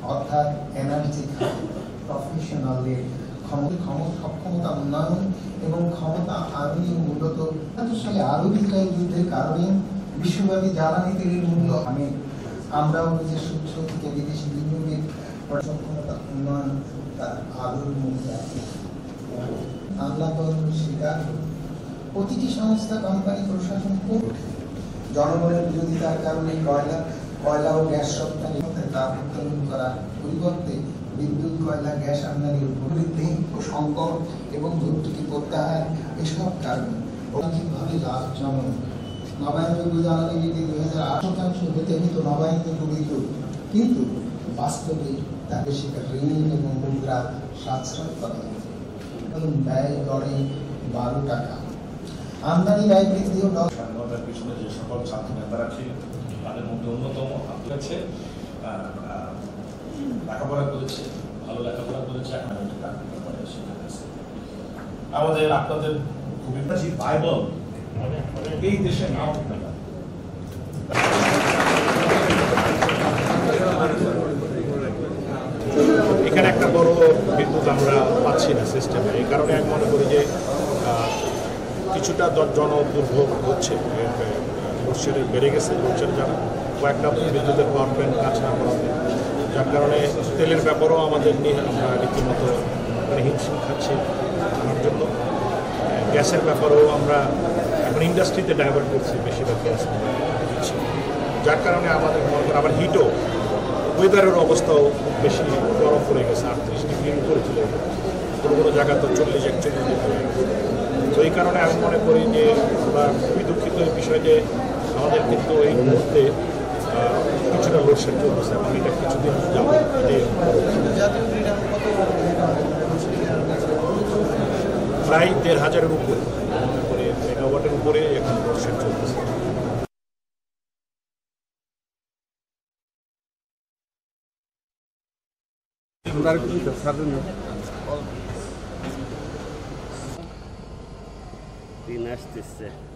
অর্থাৎ এনার্জি প্রফেশনালদের সক্ষমতা উন্নয়ন এবং ক্ষমতা আরোহী মূলত ৭৭ সালে আরব ইসরায়েল যুদ্ধের কারণে বিশ্বব্যাপী জ্বালানি তেলের মূল্য আমরাও নিজের উৎস থেকে বিদেশি বিনিয়োগের সক্ষমতা উন্নয়ন তার আলোর মধ্যে আছে। বাংলা স্বীকার প্রতিটি সংস্থা কোম্পানি প্রশাসন জনগণের বিরোধিতার কারণে কয়লা ও গ্যাস রপ্তানি তাপ উৎপাদন করার পরিবর্তে বিদ্যুৎ, কয়লা, গ্যাস আমদানির বৃদ্ধি ও সংকট এবং ভর্তুকি প্রত্যাহার এসব কারণে অধিকভাবে লাভজনক। নবায়নযোগ্য জ্বালানি নীতি 2008 হতে হতো নবায়নযোগ্য বিদ্যুৎ, কিন্তু বাস্তবে তাকে সেখানে ঋণ এবং মুদ্রা সাশ্রয় করা ব্যয় গড়ে 12 টাকা। আমদানি ব্যয় বৃদ্ধি ও স্বাধীনতার পিছনে যে সকল ছাত্র নেতারা ছিলেন তাদের মধ্যে অন্যতম আছে, লেখাপড়া করেছে, ভালো লেখাপড়া করেছে, আমাদের আপনাদের খুবই বাইবেল এই দেশে নাম এখানে একটা বড় বিদ্যুৎ আমরা পাচ্ছি না সিস্টেমে। এই কারণে আমি মনে করি যে কিছুটা জন দুর্ভোগ হচ্ছে, লোডশেডিং বেড়ে গেছে। লোডশেডিং যারা কয়েকটা বিদ্যুতের পাওয়ার প্ল্যান্ট কাজ না করাতে, যার কারণে তেলের ব্যাপারেও আমাদের নিয়ে আমরা রীতিমতো হিমশিম খাচ্ছি আনার জন্য। গ্যাসের ব্যাপারেও আমরা এখন ইন্ডাস্ট্রিতে ডাইভার্ট করছি, বেশিরভাগ গ্যাস দিচ্ছি, যার কারণে আমাদের মনে করেন আবার হিটও ওয়েদারের অবস্থাও বেশি গরম পড়ে গেছে, 38 ডিগ্রির উপরে চলে গেছে, কোনো কোনো জায়গা তো 40-41 ডিগ্রি হয়ে গেছে। তো এই কারণে আমি মনে করি যে আমরা খুবই দুঃখিত এই বিষয় যে আমাদের কিন্তু এই মুহূর্তে কিছুটা লোডশেড চলতেছে এবং এটা কিছুদিন যাবো। প্রায় ১,৫০০-এর উপরে, মনে করি মেগাওয়াটের উপরে এখন লোডশেড চলতেছে। দিন আসতেছে।